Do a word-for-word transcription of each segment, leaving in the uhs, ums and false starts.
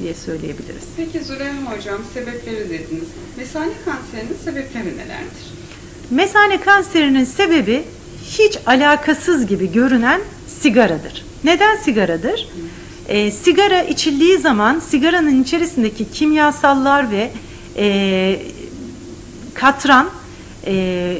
diye söyleyebiliriz. Peki Züleyha Hocam, sebepleri dediniz. Mesane kanserinin sebepleri nelerdir? Mesane kanserinin sebebi hiç alakasız gibi görünen sigaradır. Neden sigaradır? E, sigara içildiği zaman sigaranın içerisindeki kimyasallar ve e, katran e,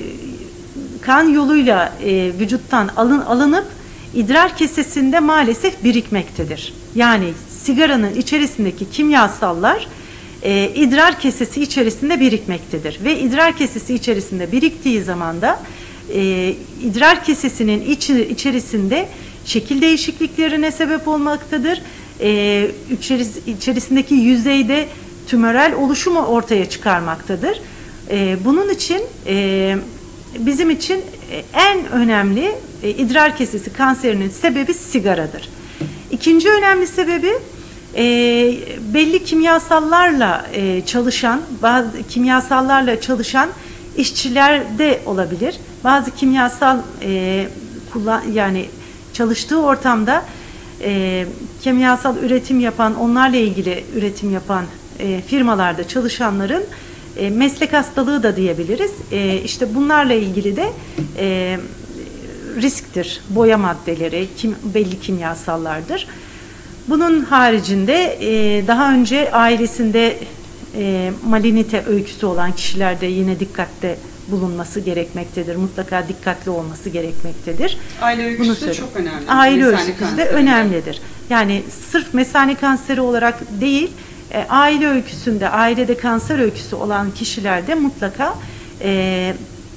kan yoluyla e, vücuttan alın, alınıp idrar kesesinde maalesef birikmektedir. Yani sigaranın içerisindeki kimyasallar e, idrar kesesi içerisinde birikmektedir. Ve idrar kesesi içerisinde biriktiği zaman da e, idrar kesesinin içi, içerisinde şekil değişikliklerine sebep olmaktadır. E, içeris, içerisindeki yüzeyde tümörel oluşumu ortaya çıkarmaktadır. E, bunun için e, bizim için en önemli e, idrar kesesi kanserinin sebebi sigaradır. İkinci önemli sebebi e, belli kimyasallarla e, çalışan, bazı kimyasallarla çalışan işçilerde olabilir. Bazı kimyasal e, kullan yani çalıştığı ortamda e, kimyasal üretim yapan, onlarla ilgili üretim yapan e, firmalarda çalışanların e, meslek hastalığı da diyebiliriz. E, işte bunlarla ilgili de e, risktir. Boya maddeleri, kim, belli kimyasallardır. Bunun haricinde e, daha önce ailesinde e, malinite öyküsü olan kişilerde yine dikkatte bulunması gerekmektedir. Mutlaka dikkatli olması gerekmektedir. Aile öyküsü de çok önemli. Aile öyküsü de önemlidir. Yani sırf mesane kanseri olarak değil, e, aile öyküsünde, ailede kanser öyküsü olan kişilerde mutlaka e,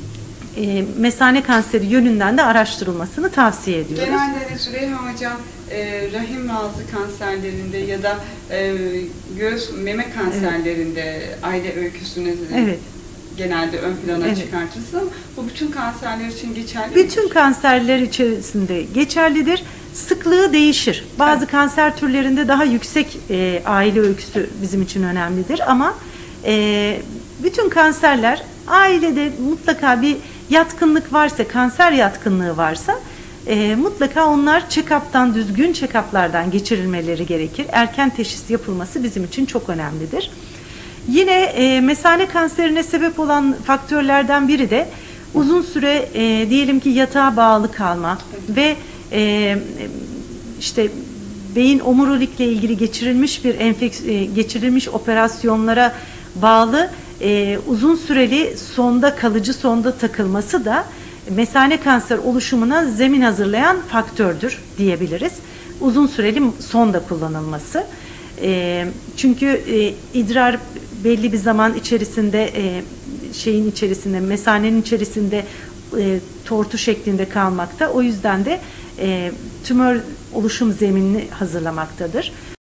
e, mesane kanseri yönünden de araştırılmasını tavsiye ediyoruz. Genelde Züleyha Hocam, e, rahim ağzı kanserlerinde ya da e, göğüs meme kanserlerinde evet. aile öyküsünü evet. genelde ön plana evet. çıkartırsınız ama bu bütün kanserler için geçerli mi? Bütün kanserler içerisinde geçerlidir. Sıklığı değişir. Bazı evet. kanser türlerinde daha yüksek e, aile öyküsü bizim için önemlidir ama e, bütün kanserler ailede mutlaka bir yatkınlık varsa, kanser yatkınlığı varsa e, mutlaka onlar check-up'tan, düzgün check-up'lardan geçirilmeleri gerekir. Erken teşhis yapılması bizim için çok önemlidir. Yine e, mesane kanserine sebep olan faktörlerden biri de uzun süre e, diyelim ki yatağa bağlı kalma ve e, işte beyin omurilikle ilgili geçirilmiş bir enfeks e, geçirilmiş operasyonlara bağlı e, uzun süreli sonda kalıcı sonda takılması da mesane kanser oluşumuna zemin hazırlayan faktördür diyebiliriz. Uzun süreli sonda kullanılması. E, çünkü e, idrar belli bir zaman içerisinde e, şeyin içerisinde mesanenin içerisinde e, tortu şeklinde kalmakta. O yüzden de e, tümör oluşum zeminini hazırlamaktadır.